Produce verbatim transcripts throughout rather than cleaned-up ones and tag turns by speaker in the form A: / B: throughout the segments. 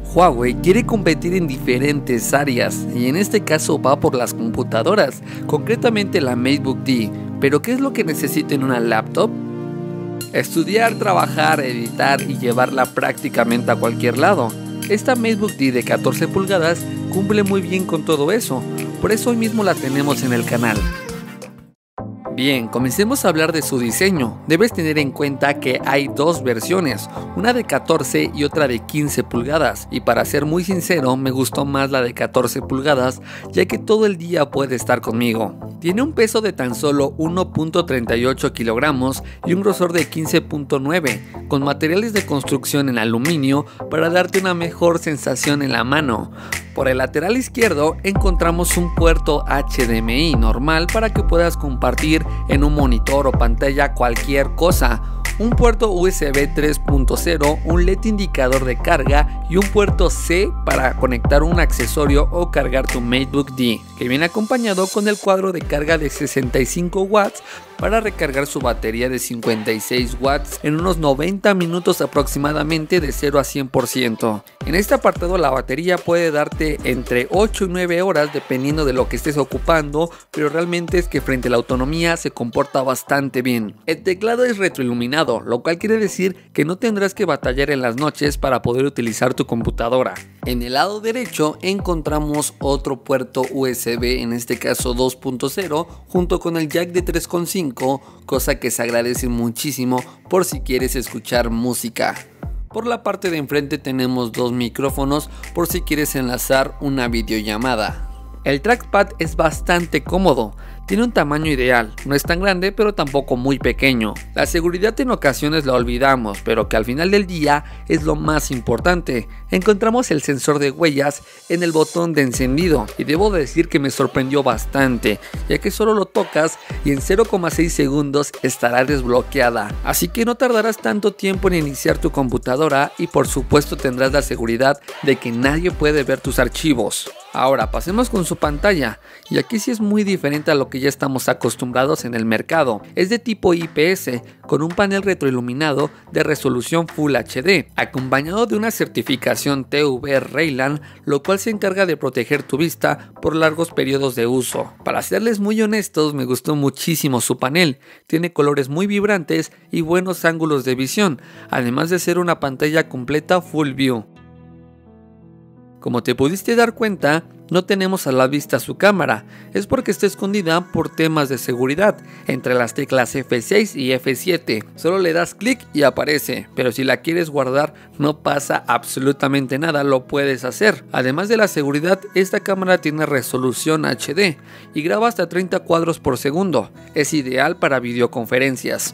A: Huawei quiere competir en diferentes áreas y en este caso va por las computadoras, concretamente la MateBook D. ¿Pero qué es lo que necesita en una laptop? Estudiar, trabajar, editar y llevarla prácticamente a cualquier lado. Esta MateBook D de catorce pulgadas cumple muy bien con todo eso, por eso hoy mismo la tenemos en el canal. Bien, comencemos a hablar de su diseño. Debes tener en cuenta que hay dos versiones, una de catorce y otra de quince pulgadas, y para ser muy sincero me gustó más la de catorce pulgadas ya que todo el día puede estar conmigo. Tiene un peso de tan solo uno punto treinta y ocho kilogramos y un grosor de quince punto nueve, con materiales de construcción en aluminio para darte una mejor sensación en la mano. Por el lateral izquierdo encontramos un puerto H D M I normal para que puedas compartir en un monitor o pantalla cualquier cosa, un puerto U S B tres punto cero, un L E D indicador de carga y un puerto C para conectar un accesorio o cargar tu MateBook D, que viene acompañado con el cuadro de carga de sesenta y cinco watts para recargar su batería de cincuenta y seis watts en unos noventa minutos aproximadamente de cero a cien por ciento. En este apartado la batería puede darte entre ocho y nueve horas dependiendo de lo que estés ocupando, pero realmente es que frente a la autonomía se comporta bastante bien. El teclado es retroiluminado, lo cual quiere decir que no tendrás que batallar en las noches para poder utilizar tu computadora. En el lado derecho encontramos otro puerto U S B, en este caso dos punto cero, junto con el jack de tres punto cinco, cosa que se agradece muchísimo por si quieres escuchar música. Por la parte de enfrente tenemos dos micrófonos por si quieres enlazar una videollamada. El trackpad es bastante cómodo, tiene un tamaño ideal, no es tan grande pero tampoco muy pequeño. La seguridad en ocasiones la olvidamos, pero que al final del día es lo más importante. Encontramos el sensor de huellas en el botón de encendido y debo decir que me sorprendió bastante, ya que solo lo tocas y en cero coma seis segundos estará desbloqueada, así que no tardarás tanto tiempo en iniciar tu computadora y por supuesto tendrás la seguridad de que nadie puede ver tus archivos. Ahora pasemos con su pantalla, y aquí sí es muy diferente a lo que ya estamos acostumbrados en el mercado. Es de tipo I P S con un panel retroiluminado de resolución Full H D, acompañado de una certificación T V Raylan, lo cual se encarga de proteger tu vista por largos periodos de uso. Para serles muy honestos, me gustó muchísimo su panel, tiene colores muy vibrantes y buenos ángulos de visión, además de ser una pantalla completa Full View. Como te pudiste dar cuenta, no tenemos a la vista su cámara, es porque está escondida por temas de seguridad, entre las teclas F seis y F siete, solo le das clic y aparece, pero si la quieres guardar no pasa absolutamente nada, lo puedes hacer. Además de la seguridad, esta cámara tiene resolución H D y graba hasta treinta cuadros por segundo, es ideal para videoconferencias.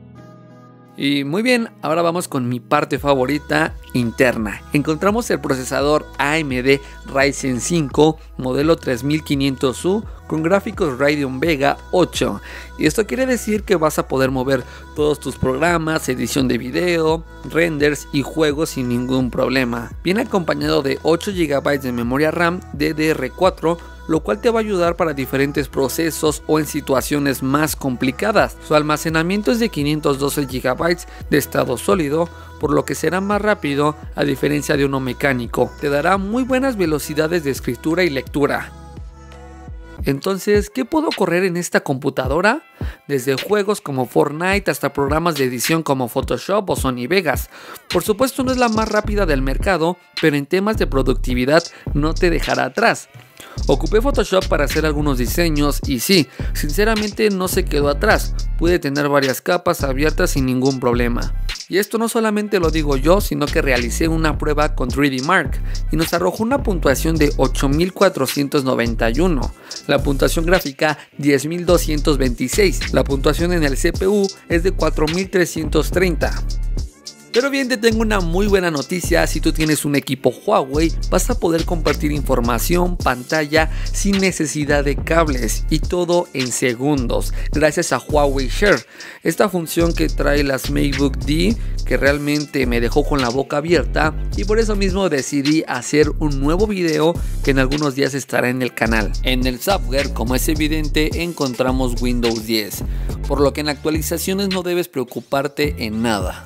A: Y muy bien, ahora vamos con mi parte favorita, interna. Encontramos el procesador A M D Ryzen cinco modelo tres mil quinientos U con gráficos Radeon Vega ocho. Y esto quiere decir que vas a poder mover todos tus programas, edición de video, renders y juegos sin ningún problema. Viene acompañado de ocho gigabytes de memoria RAM D D R cuatro, lo cual te va a ayudar para diferentes procesos o en situaciones más complicadas. Su almacenamiento es de quinientos doce gigabytes de estado sólido, por lo que será más rápido a diferencia de uno mecánico. Te dará muy buenas velocidades de escritura y lectura. Entonces, ¿qué puedo correr en esta computadora? Desde juegos como Fortnite hasta programas de edición como Photoshop o Sony Vegas. Por supuesto no es la más rápida del mercado, pero en temas de productividad no te dejará atrás. Ocupé Photoshop para hacer algunos diseños y sí, sinceramente no se quedó atrás, pude tener varias capas abiertas sin ningún problema. Y esto no solamente lo digo yo, sino que realicé una prueba con tres D Mark y nos arrojó una puntuación de ocho mil cuatrocientos noventa y uno, la puntuación gráfica diez mil doscientos veintiséis, la puntuación en el C P U es de cuatro mil trescientos treinta. Pero bien, te tengo una muy buena noticia. Si tú tienes un equipo Huawei, vas a poder compartir información, pantalla sin necesidad de cables y todo en segundos gracias a Huawei Share, esta función que trae las MateBook D, que realmente me dejó con la boca abierta, y por eso mismo decidí hacer un nuevo video que en algunos días estará en el canal. En el software, como es evidente, encontramos Windows diez, por lo que en actualizaciones no debes preocuparte en nada.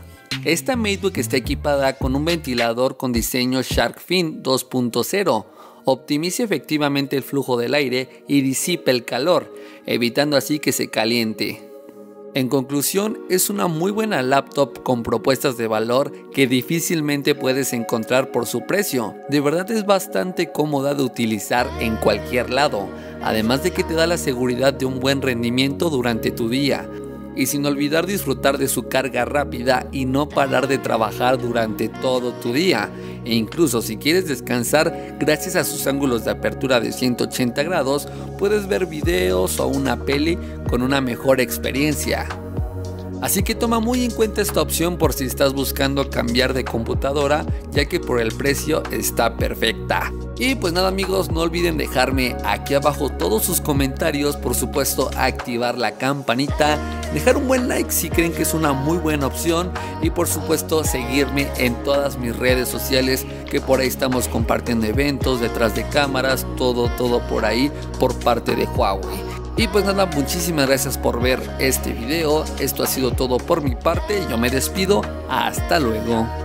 A: Esta MateBook está equipada con un ventilador con diseño Shark Fin dos punto cero. Optimiza efectivamente el flujo del aire y disipa el calor, evitando así que se caliente. En conclusión, es una muy buena laptop con propuestas de valor que difícilmente puedes encontrar por su precio. De verdad es bastante cómoda de utilizar en cualquier lado, además de que te da la seguridad de un buen rendimiento durante tu día. Y sin olvidar disfrutar de su carga rápida y no parar de trabajar durante todo tu día. E incluso si quieres descansar, gracias a sus ángulos de apertura de ciento ochenta grados, puedes ver videos o una peli con una mejor experiencia. Así que toma muy en cuenta esta opción por si estás buscando cambiar de computadora, ya que por el precio está perfecta. Y pues nada amigos, no olviden dejarme aquí abajo todos sus comentarios, por supuesto activar la campanita, dejar un buen like si creen que es una muy buena opción y por supuesto seguirme en todas mis redes sociales, que por ahí estamos compartiendo eventos, detrás de cámaras, todo, todo por ahí por parte de Huawei. Y pues nada, muchísimas gracias por ver este video, esto ha sido todo por mi parte, yo me despido, hasta luego.